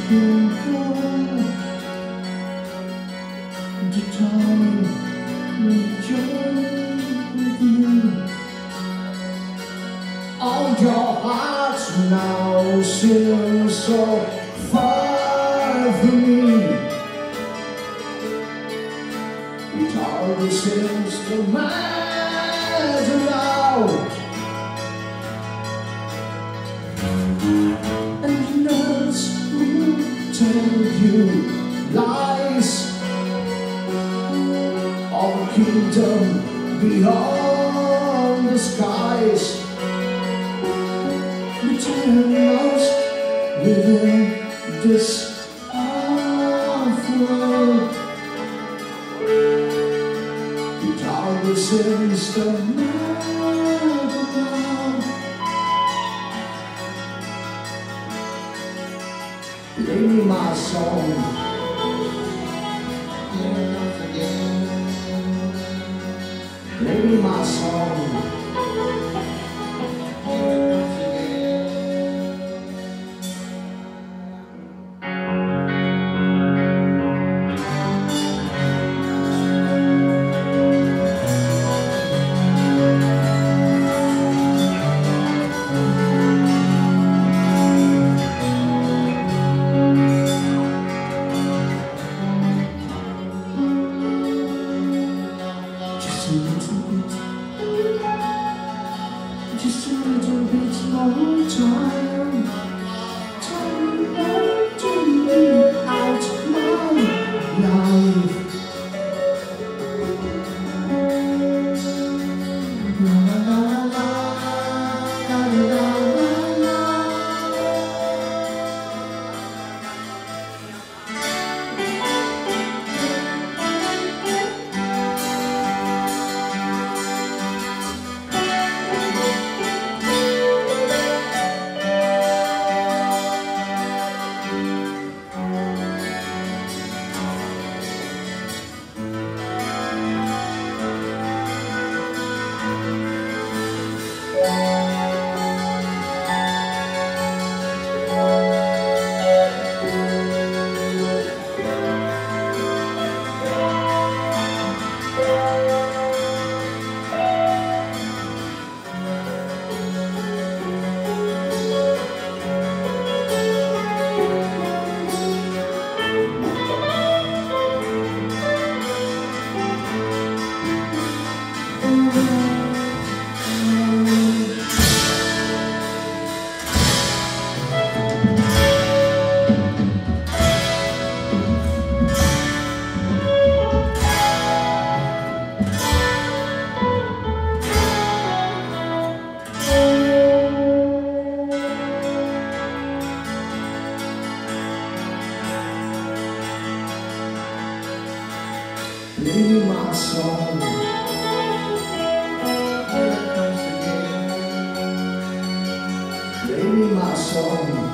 can go to time enjoy with you. All your hearts now seem so far from me. It always seems to matter now. And nurse who tell you lies of a kingdom beyond the skies. Between us within this world, it always seems to matter now. Play me my song, play me my song. Just a little bit more time to live out my life. La la la la la la la. Play me my song. Play me my song.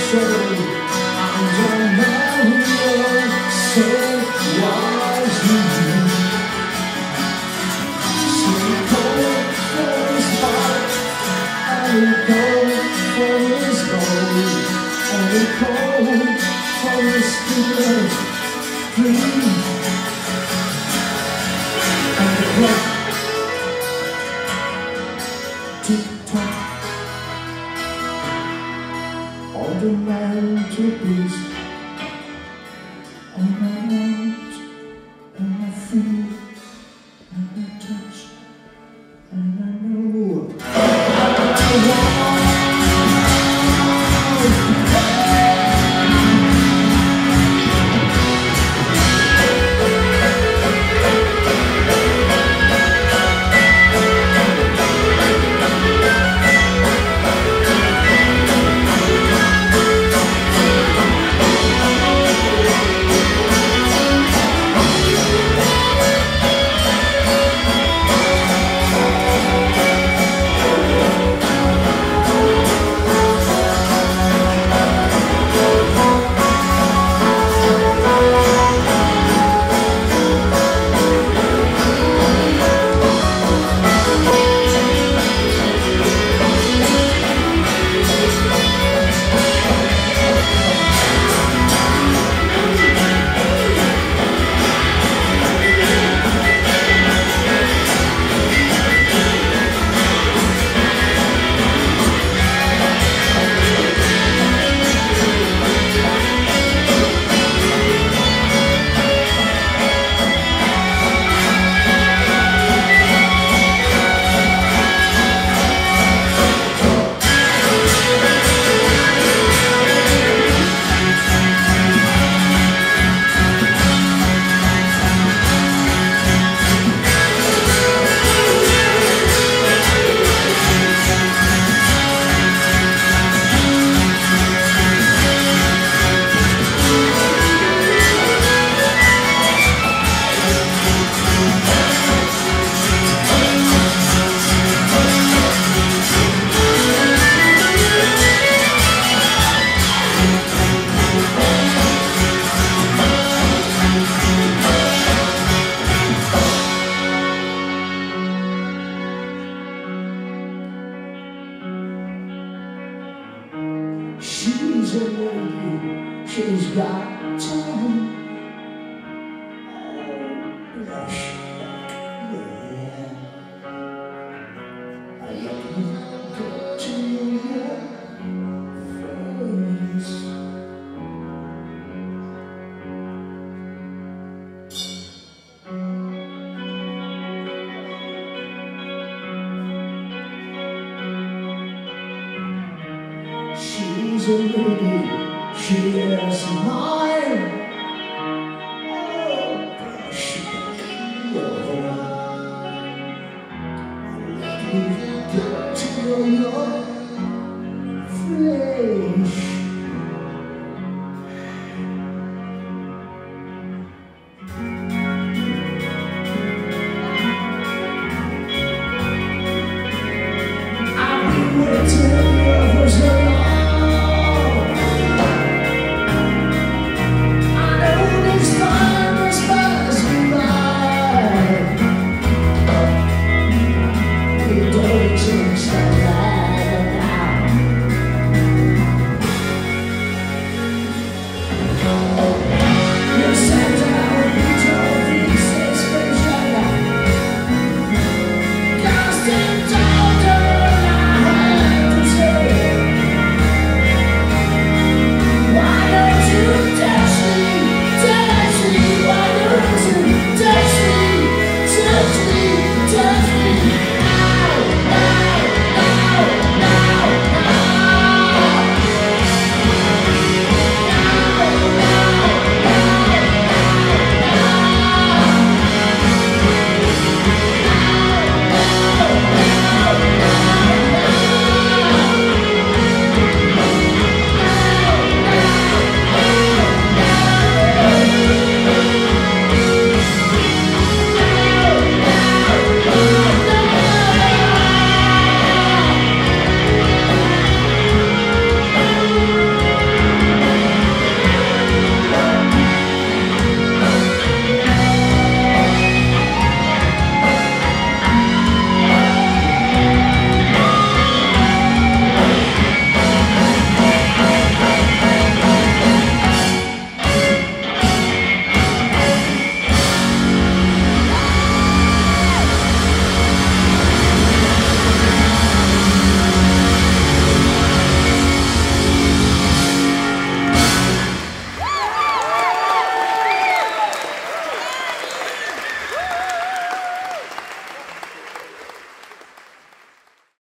Tick-tock on the mantelpiece, and I want, and I feel, and I touch, and I know I want. She's a lady, she's got time. Flashback, yeah. I let me get to your face. She's a lady, she is mine. Oh, flashback, yeah. I let me